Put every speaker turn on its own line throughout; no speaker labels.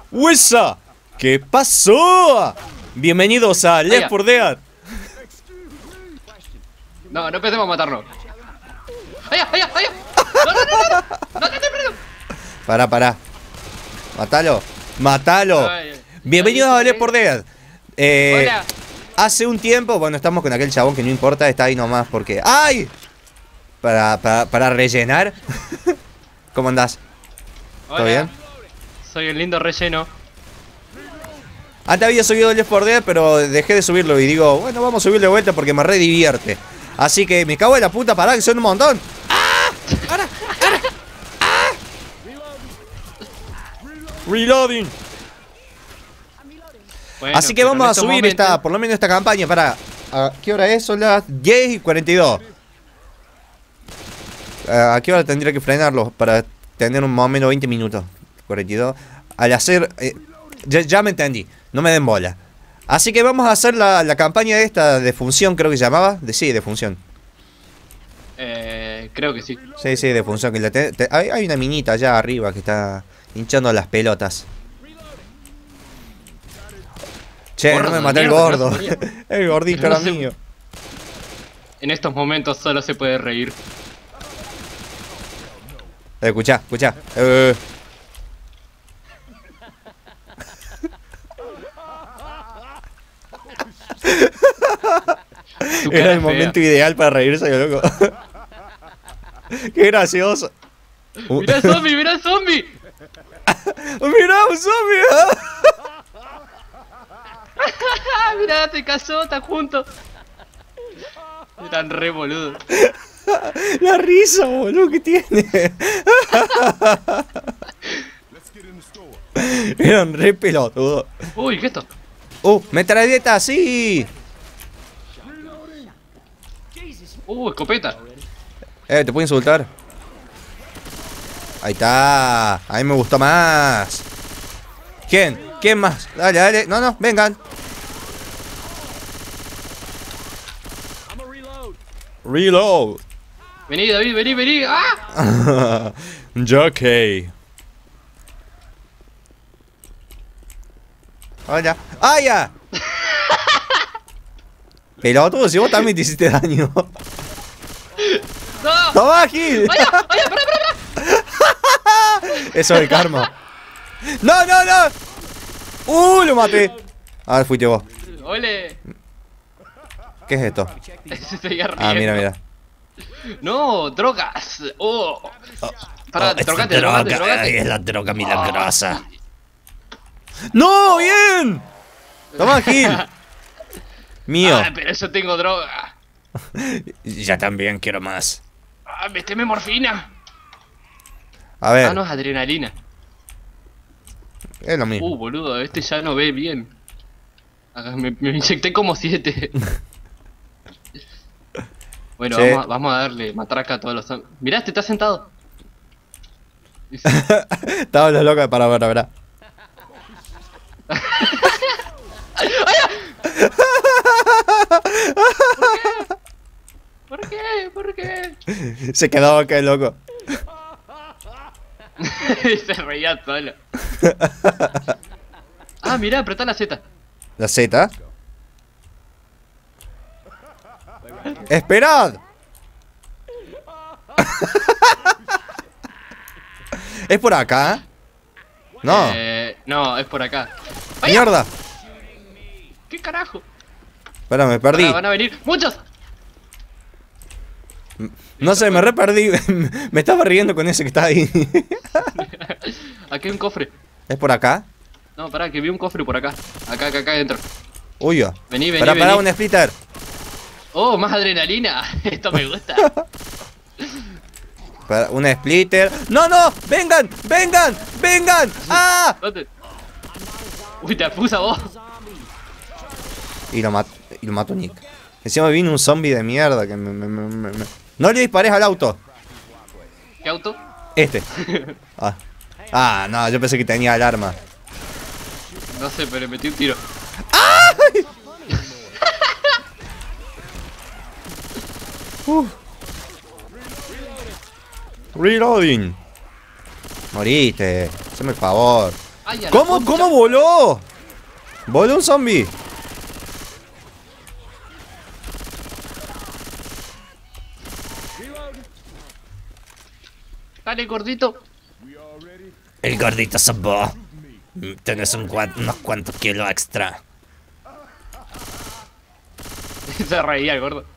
¡Huesa! ¿Qué pasó? Bienvenidos a Left 4 Dead.
No, no empecemos a matarnos. ¡Allá, allá, allá! ¡No, no, no, no! ¡No, no, no, no!
Pará. Mátalo. Mátalo.
Ay,
Bienvenidos a Left 4 Dead.
Hola.
Hace un tiempo, bueno, estamos con aquel chabón que no importa, está ahí nomás porque... ¡Ay! Para rellenar. ¿Cómo andás?
Hola.
¿Todo bien?
Soy el lindo relleno.
Antes había subido Left 4 Dead, pero dejé de subirlo y digo, bueno, vamos a subirle de vuelta porque me re divierte. Así que me cago en la puta, pará, que son un montón. ¡Ah! ¡Ara! ¡Ara! ¡Ah! Reloading.
Bueno,
así que
pero
vamos
en
a
estos
subir
momentos-
por lo menos esta campaña. Para, ¿a qué hora es? Son las 10:42. ¿A qué hora tendría que frenarlo? Para tener un más o menos 20 minutos. 42. Al hacer... ya me entendí. No me den bola. Así que vamos a hacer la campaña esta de función, creo que se llamaba. Sí, de función.
Creo que sí.
Sí, de función. Que hay una minita allá arriba que está hinchando las pelotas. Che,
Gordo,
no me maté el
mierda,
gordo.
no se moría.
El gordito
No
era
se-
mío.
En estos momentos solo se puede reír.
Escuchá.
Tu
Era
cara
el
es
momento
fea.
ideal para reírse, loco. Qué gracioso.
¡Mirá el zombie, mirá el zombie!
Mirá, un zombie.
¡Ah, mirá, te casó, está juntos! Eran re boludos.
La risa, boludo, que tiene. Eran re pelotudos.
Uy, ¿qué es esto?
Metralleta, sí.
Escopeta.
Te puedo insultar. Ahí está. A mí me gustó más. ¿Quién? ¿Quién más? Dale. No, vengan. Reload.
Vení, David, vení. ¡Ah!
Jockey. Hola. ¡Ah, ya! Pelotudo, si vos también te hiciste daño.
¡No!
¡Toma, Gil!
¡Allá, pará!
Eso es el karma. ¡No! Lo maté. Ah, fuiste vos.
¡Ole!
¿Qué es esto?
Se seguía riendo.
Ah, mira.
¡No! ¡Drogas! ¡Oh! Pará,
es
drogate.
Ay, es la droga milagrosa. ¡No! ¡Bien! Toma, Gil. Mío.
Ah, pero yo tengo droga.
Ya también quiero más.
Ah, méteme morfina.
A ver,
Ah, no, es adrenalina.
es lo mismo.
Boludo, este ya no ve bien. Acá me inyecté como 7. Bueno,
Sí.
vamos a darle matraca a todos los zombies. Mirá, este está sentado.
Estaba los locos para ver.
¿Por qué?
Se quedaba acá el loco.
Y se reía solo. Ah, mirá, apretá la Z.
La Z. ¡Esperad! ¿Es por acá? No.
No, es por acá.
¡Mierda!
¿Qué carajo?
Espera, me perdí.
Van a venir muchos.
No sé, me re perdí. Me estaba riendo con ese que está ahí.
Aquí hay un cofre.
¿Es por acá?
No, pará, que vi un cofre por acá. Acá adentro.
Uy,
Vení.
Pará, un splitter.
Oh, más adrenalina. Esto me gusta.
Un splitter. ¡No! ¡Vengan! ¡Ah!
¿Dónde? Uy, te puse a vos.
Y lo mató Nick. Encima vino un zombie de mierda que No le dispares al auto.
¿Qué auto?
Este. No, yo pensé que tenía alarma.
No sé, pero le metí un tiro.
Reloading. Moriste. Haceme el favor.
Ay, a la
¿Cómo?
concha.
¿Cómo voló? Voló un zombie.
Dale, gordito.
El gordito sos vos. Tenés unos cuantos kilos extra.
Se reía el gordo.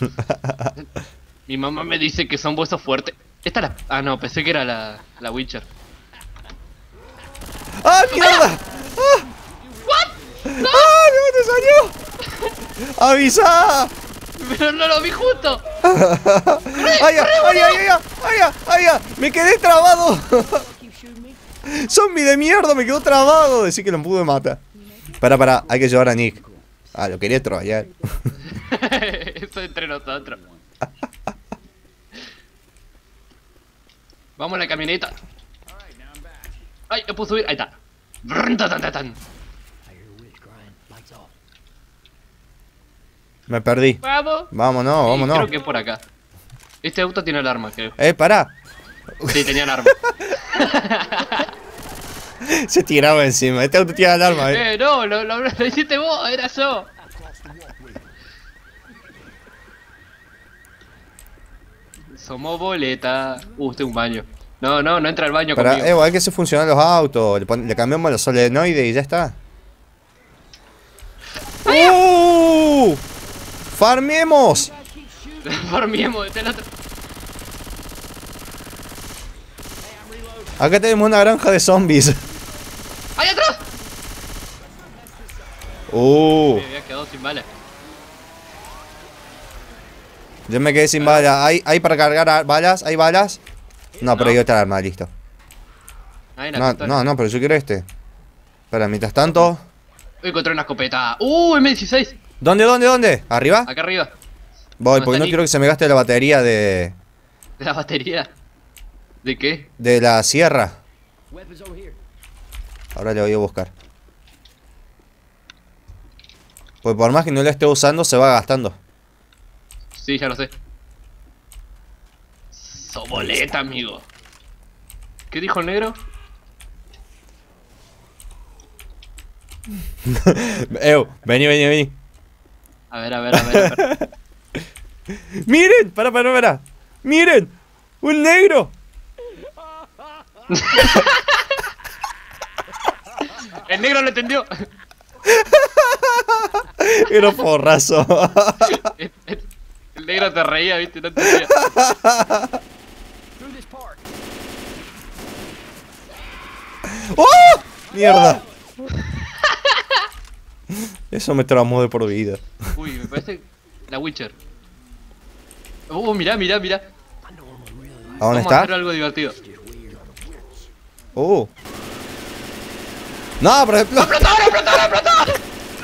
Mi mamá me dice que son huesos fuertes. Esta la... Ah, no, pensé que era la Witcher.
¡Ah, mierda! ¡Ah!
¿What?
¡Ah, de dónde salió! ¡Avisa!
Pero no lo vi justo.
¡Ay, ay, ay, ay, ay, ay, ay, ay! ¡Me quedé trabado! ¡Zombie de mierda! ¡Me quedó trabado! Decir que lo pude matar. Para, hay que llevar a Nick. Ah, lo quería trollar.
Eso entre nosotros. Vamos a la camioneta. Ay, no puedo subir. Ahí está. Brrn, tan, tan, tan, tan.
Me perdí.
Vamos.
Vámonos,
Sí,
vámonos.
creo que es por acá. Este auto tiene alarma, creo.
Pará.
Sí, tenía alarma.
Se tiraba encima. Este auto tiene alarma,
No, lo hiciste vos, era yo. Somos boleta. Tengo un baño. No entra al baño
Para,
conmigo.
hay que se funcionan los autos. Le cambiamos los solenoides y ya está. ¡Farmemos!
Farmiemos de este otro.
Acá tenemos una granja de zombies.
¡Ahí atrás! Me había quedado sin balas.
Yo me quedé sin balas. ¿Hay para cargar balas? ¿Hay balas? No, pero hay otra arma, listo.
Ahí la
No,
pistola.
no, pero yo quiero este. Espera, mientras tanto.
Encontré una escopeta. M16.
¿Dónde? ¿Arriba?
Acá arriba.
Voy,
No,
porque
está
no
Nick.
quiero que se me gaste la batería de
De la batería. ¿De qué?
la sierra. Ahora le voy a buscar. Pues por más que no la esté usando, se va gastando.
Sí, ya lo sé. Soboleta, amigo. ¿Qué dijo el negro?
Vení.
A ver.
¡Miren! Para. ¡Miren! ¡Un negro!
El negro lo entendió.
Era porrazo.
El negro te reía, viste, no entendía.
¡Oh! ¡Mierda! Eso me traumó de por vida.
Uy, me parece la Witcher. Mirá.
¿A dónde
Vamos a
está?
hacer algo divertido.
No, pero explotó.
¡Explotó!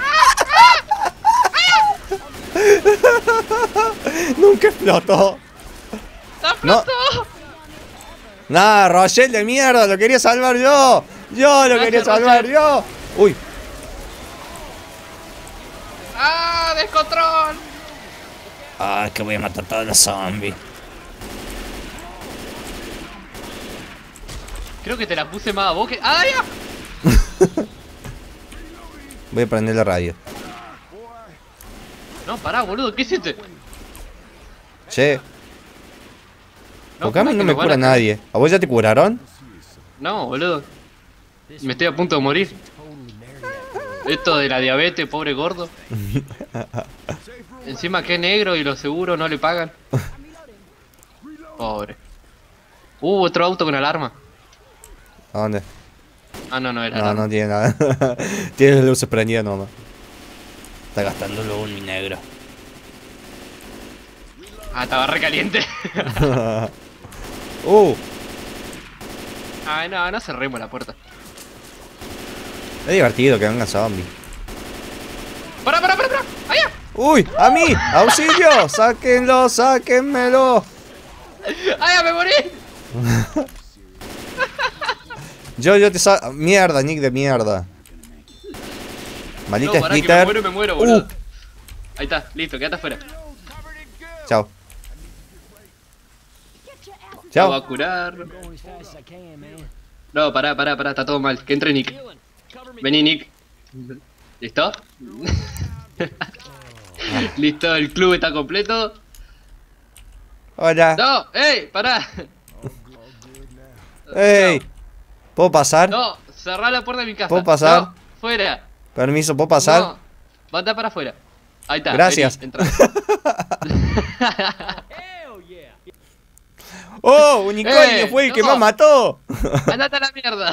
Nunca explotó.
¡Explotó!
Nah, Rochelle de mierda, lo quería salvar yo. Yo lo quería salvar yo. Uy.
¡Ah, descontrol!
Ah, que voy a matar a todos los zombies.
Creo que te la puse más a vos que... ¡Ah, ya!
Voy a prender la radio.
No, pará, boludo, ¿qué hiciste?
Che, porque a mí
¿cómo es
no
que
me
nos van
cura
a-
nadie. ¿A vos ya te curaron?
No, boludo. Me estoy a punto de morir. Esto de la diabetes, pobre gordo. Encima que es negro y los seguros no le pagan. Pobre. Otro auto con alarma.
¿A dónde?
Ah, no era
No,
alarma.
no tiene nada. Tiene las luces prendidas nomás. Está gastando luego un negro.
Ah, estaba re caliente. Ay, no cerremos la puerta.
Es divertido que vengan zombies.
¡Para! ¡Allá!
¡Uy! ¡A mí! ¡Auxilio! ¡Sáquenlo! ¡Sáquenmelo!
¡Ay, me morí!
Yo te saco. Mierda, Nick de mierda. Maldita
No, pará, que
Splitter.
me muero, boludo. Ahí está, listo, quédate afuera.
Chao.
Lo va
Chao.
a curar. No, pará, está todo mal. Que entre Nick. Vení, Nick. ¿Listo? Listo, el club está completo.
Hola.
No, ¡ey! Pará.
¡Ey! ¿Puedo pasar?
No, cerrá la puerta de mi casa.
¿Puedo pasar?
No, fuera.
Permiso, ¿puedo pasar?
No, manda para afuera. Ahí está.
Gracias.
Vení, entra.
¡Oh! Unicornio fue el que
no.
más mató.
Andate a la mierda.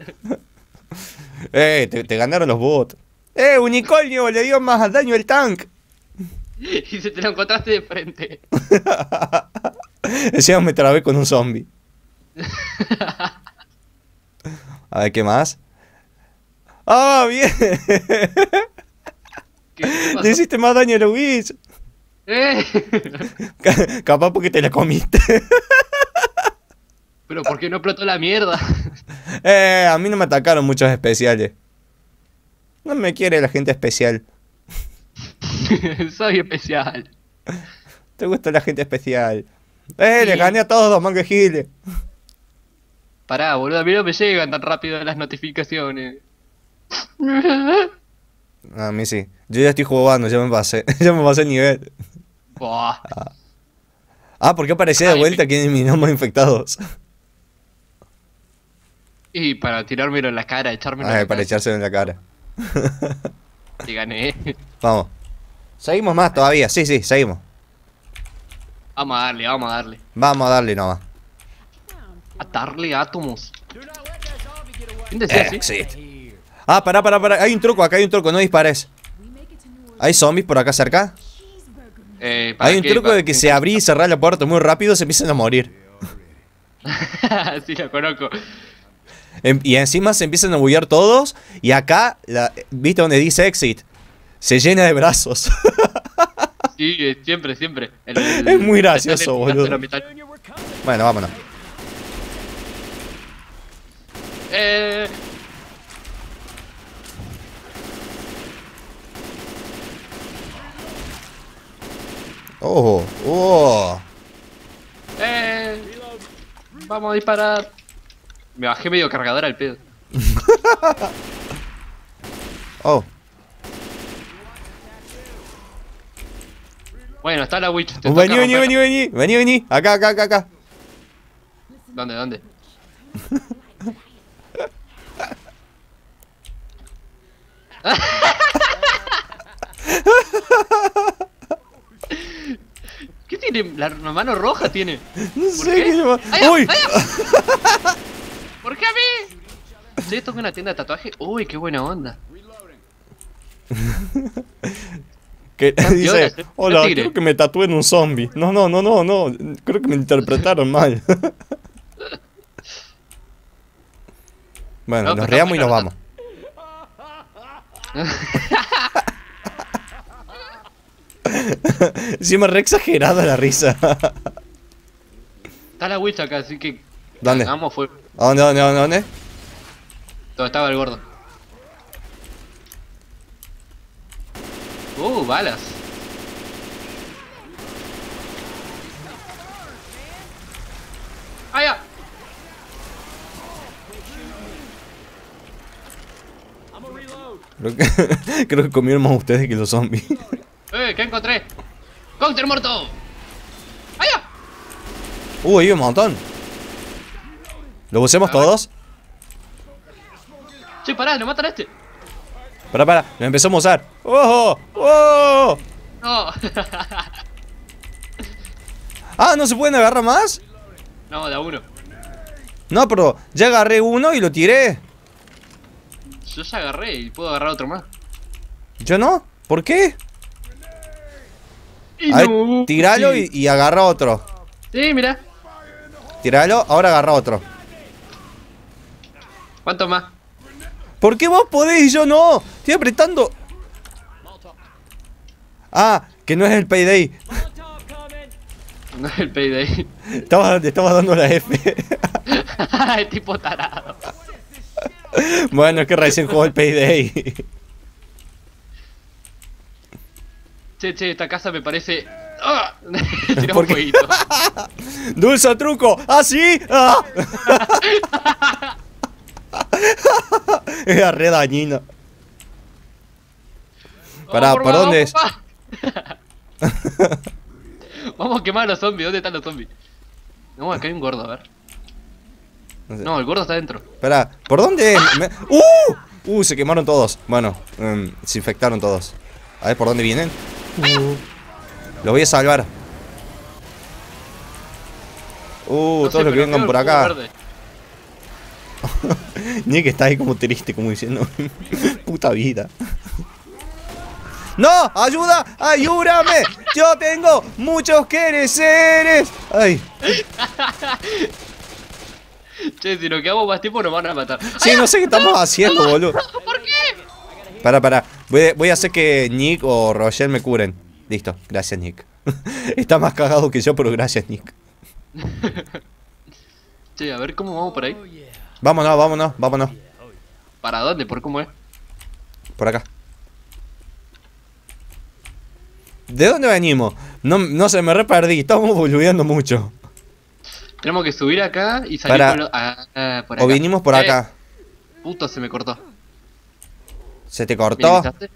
Te ganaron los bots. Unicornio le dio más daño el tank.
Y se te lo encontraste de frente.
Encima me trabé con un zombie. A ver, ¿qué más? ¡Ah, bien!
¿Qué pasó?
Le hiciste más daño a Luis. Capaz porque te la comiste.
Pero ¿por qué no explotó la mierda?
A mí no me atacaron muchos especiales. No me quiere la gente especial.
Soy especial.
¿Te gusta la gente especial? Le gané a todos, manga giles.
Pará, boludo, a mí no me llegan tan rápido las notificaciones.
A mí sí. Yo ya estoy jugando, ya me pasé. Ya me pasé el nivel.
Buah.
¿Por qué aparecía de vuelta aquí en mis nomás infectados?
Y para tirármelo en la cara, echármelo en la
Para
cara.
echárselo en la cara.
Y gané.
Vamos. Seguimos más todavía, sí, seguimos.
Vamos a darle, vamos a darle.
Vamos a darle nomás.
A darle átomos. ¿Quién decía así?
Exit. Pará. Hay un truco, acá hay un truco, no dispares. ¿Hay zombies por acá cerca? Hay un truco de que se abrí y cerrar la puerta muy rápido, se empiezan a morir.
Sí, lo conozco.
Y encima se empiezan a bullear todos. Y acá, ¿viste donde dice exit? Se llena de brazos.
Sí, siempre.
Es muy gracioso, boludo. Bueno, vámonos. Oh.
Vamos a disparar. Me bajé medio cargador al pedo.
Oh.
Bueno, está la witch.
Vení. Acá.
¿Dónde? ¿Qué tiene? La mano roja tiene.
No
¿Por
sé
qué?
qué llama.
¡Ay,
¡Uy!
¿Por qué a mí? Sí, esto es una tienda de tatuaje. Uy, qué buena onda.
Que dice,
¿Qué
hola,
tigre?
creo que me tatué en un zombie. No. Creo que me interpretaron mal. Bueno,
No,
nos
pero
reamos y
está
nos
bueno,
vamos. Encima re exagerada la risa.
Está la witch acá, así que...
¿Dónde?
Vamos, fue.
¿A dónde?
Donde estaba el gordo. Balas. ¡Ah, ya!
Creo que comieron más ustedes que los zombies.
¿Qué encontré? ¡Counter muerto! ¡Ah, ya!
Hay un montón. ¿Lo usemos todos?
Che, pará, lo matan a este.
Pará, lo empezamos a usar. ¡Oh!
No.
¿No se pueden agarrar más?
No, de a uno.
No, pero ya agarré uno y lo tiré.
Yo ya agarré y puedo agarrar otro más.
¿Yo no? ¿Por qué?
Y
A ver,
no.
tiralo
Sí.
y agarra otro.
Sí, mira.
Tiralo, ahora agarra otro.
¿Cuánto más?
¿Por qué vos podés y yo no? Estoy apretando. Que no es el payday.
No es el payday.
Te estabas dando la F.
El tipo tarado.
Bueno, es que recién jugó el payday.
Che, esta casa me parece... ¡Ah! Tiró
¿Por
un
qué?
fueguito.
¡Dulce truco! ¡Ah, sí! Era re dañino. Pará, ¿por
vamos,
dónde es?
papá. Vamos a quemar a los zombies. ¿Dónde están los zombies? No, acá hay un gordo, a ver.
No sé.
No, el gordo está adentro.
Pará, ¿por dónde es? Se quemaron todos. Bueno, se infectaron todos. A ver, ¿por dónde vienen? Los voy a salvar.
No sé,
todos los que
pero
vengan
veo
por
el cubo
acá.
verde.
Nick está ahí como triste, como diciendo, puta vida. ¡No! ¡Ayuda! ¡Ayúdame! ¡Yo tengo muchos quereseres! ¡Ay!
Che, si nos quedamos más tiempo nos van a matar.
Sí, no sé qué estamos haciendo, boludo.
¿Por qué?
Pará. Voy a hacer que Nick o Roger me curen. Listo, gracias, Nick. Está más cagado que yo, pero gracias, Nick.
Che, a ver cómo vamos por ahí.
Vámonos.
¿Para dónde? ¿Por cómo es?
Por acá. ¿De dónde venimos? No sé, me re perdí. Estamos boludeando mucho.
Tenemos que subir acá y salir
Para-
por acá.
O vinimos por acá.
Puto, se me cortó.
¿Se te
¿Me
cortó?
avisaste?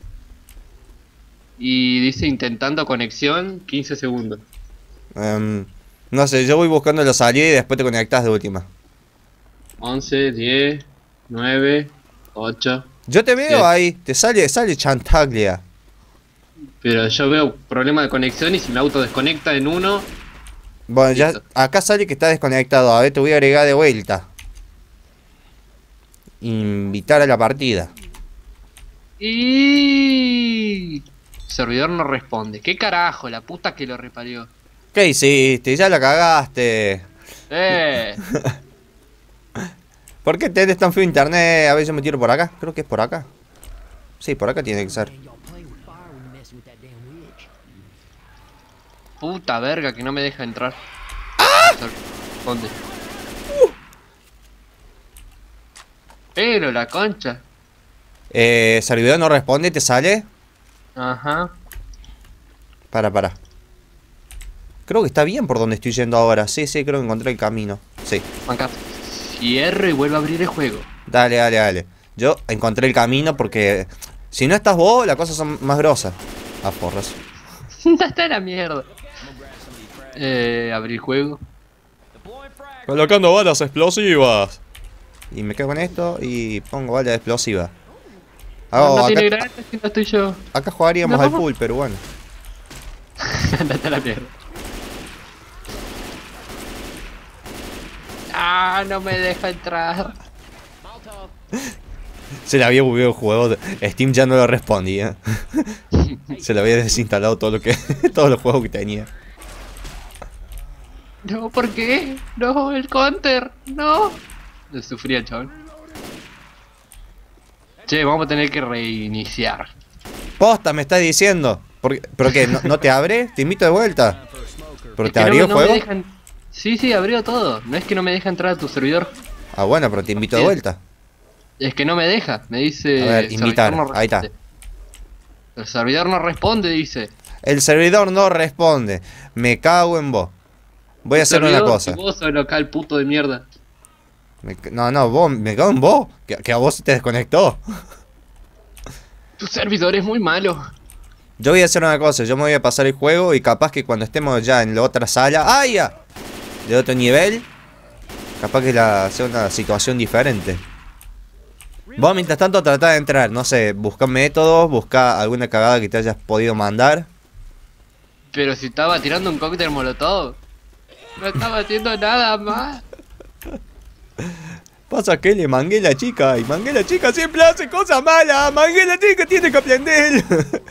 Y dice intentando conexión 15 segundos.
No sé, yo voy buscando la salida y después te conectas de última.
11, 10, 9, 8.
Yo te veo
Bien.
ahí. Te sale Chantaglia.
Pero yo veo problema de conexión y si me auto desconecta en uno.
Bueno, ya
Listo.
acá sale que está desconectado. A ver, te voy a agregar de vuelta. Invitar a la partida.
Y servidor no responde. ¿Qué carajo? La puta que lo reparió.
¿Qué hiciste? Ya la cagaste. ¿Por qué tenés tan feo internet? A ver, yo me tiro por acá. Creo que es por acá. Sí, por acá tiene que ser.
Puta verga que no me deja entrar. ¿Dónde? Pero la concha.
Servidor no responde, ¿te sale?
Ajá.
Para. Creo que está bien por donde estoy yendo ahora. Sí, creo que encontré el camino. Sí.
Acá. Cierro y vuelvo a abrir el juego.
Dale. Yo encontré el camino porque si no estás vos, las cosas son más grosas. Ah, porras.
Está la mierda. Abrir juego.
Colocando balas explosivas. Y me quedo con esto y pongo balas explosivas.
No tiene gracia si no estoy yo.
Acá jugaríamos
No.
al pool, pero bueno.
Andate a la mierda. Ah, no me deja entrar.
Se le había bugueado el juego. Steam ya no lo respondía. Se le había desinstalado todo todos los juegos que tenía.
No, ¿por qué? No, el counter. No. Le sufría el chaval. Che, vamos a tener que reiniciar.
Posta, me estás diciendo. ¿Pero qué? ¿No te abre? Te invito de vuelta. ¿Pero
Es
te
que
abrió el
no me
juego?
dejan- Sí, abrió todo. No es que no me deja entrar a tu servidor.
Ah, bueno, pero te invito de
Sí.
vuelta.
Es que no me deja. Me dice.
A ver,
servidor
invitar.
no
Ahí está.
responde. El servidor no responde, dice.
El servidor no responde. Me cago en vos. Voy a hacer una
Servidor,
cosa.
y vos sos local puto de mierda.
No, me cago en vos. Que a vos se te desconectó.
Tu servidor es muy malo.
Yo voy a hacer una cosa. Yo me voy a pasar el juego y capaz que cuando estemos ya en la otra sala. ¡Ah, ya! De otro nivel. Capaz que sea una situación diferente. Vos mientras tanto tratá de entrar. No sé, busca métodos. Busca alguna cagada que te hayas podido mandar.
Pero si estaba tirando un cóctel molotov. No estaba haciendo nada más.
Pasa que le mangué la chica. Y mangué la chica siempre hace cosas malas. Mangué la chica tiene que aprender.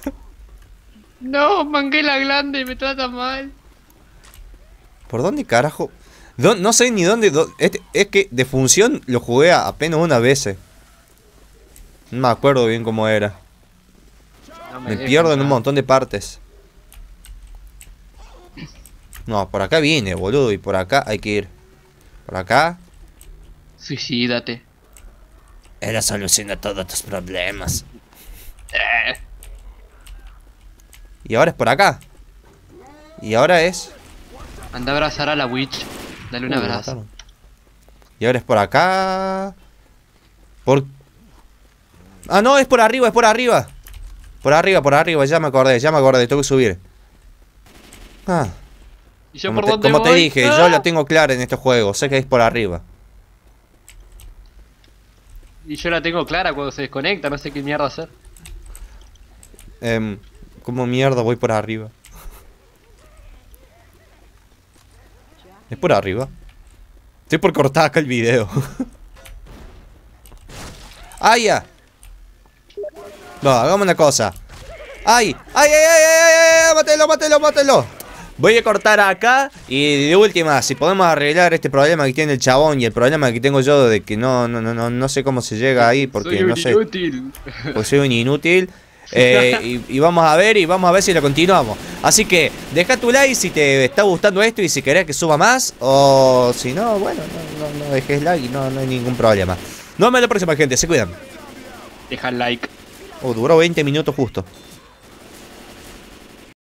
No, mangué la glande y me trata mal.
¿Por dónde carajo? No sé ni dónde. Es que de función lo jugué apenas una vez. No me acuerdo bien cómo era.
No
Me
deja
pierdo en un
entrar.
montón de partes. No, por acá viene, boludo. Y por acá hay que ir. Por acá.
Suicídate.
Es la solución a todos tus problemas. Y ahora es por acá. Y ahora es.
Anda a abrazar a la witch. Dale un
Me
abrazo.
mataron. Y ahora es por acá. Por... Ah, no, es por arriba, es por arriba. Por arriba, ya me acordé, tengo que subir. Ah.
¿Y yo
Como
por
te,
dónde
como te
voy?
dije,
¡Ah!
yo lo tengo claro en este juego, sé que es por arriba.
Y yo la tengo clara cuando se desconecta, no sé qué mierda hacer.
¿Cómo mierda voy por arriba? Es por arriba. Estoy por cortar acá el video. ¡Ay, ya! No, hagamos una cosa. ¡Ay! ¡Ay, ay, ay, ay, ay! ¡Mátelo, mátelo, mátelo! Voy a cortar acá y de última, si podemos arreglar este problema que tiene el chabón y el problema que tengo yo de que no sé cómo se llega ahí porque
Soy un
no sé.
inútil.
Pues soy un inútil. Y vamos a ver si lo continuamos. Así que deja tu like si te está gustando esto y si querés que suba más. O si no, bueno, no dejes like y no hay ningún problema. Nos vemos en la próxima, gente, se cuidan.
Deja el like.
Duró 20 minutos justo.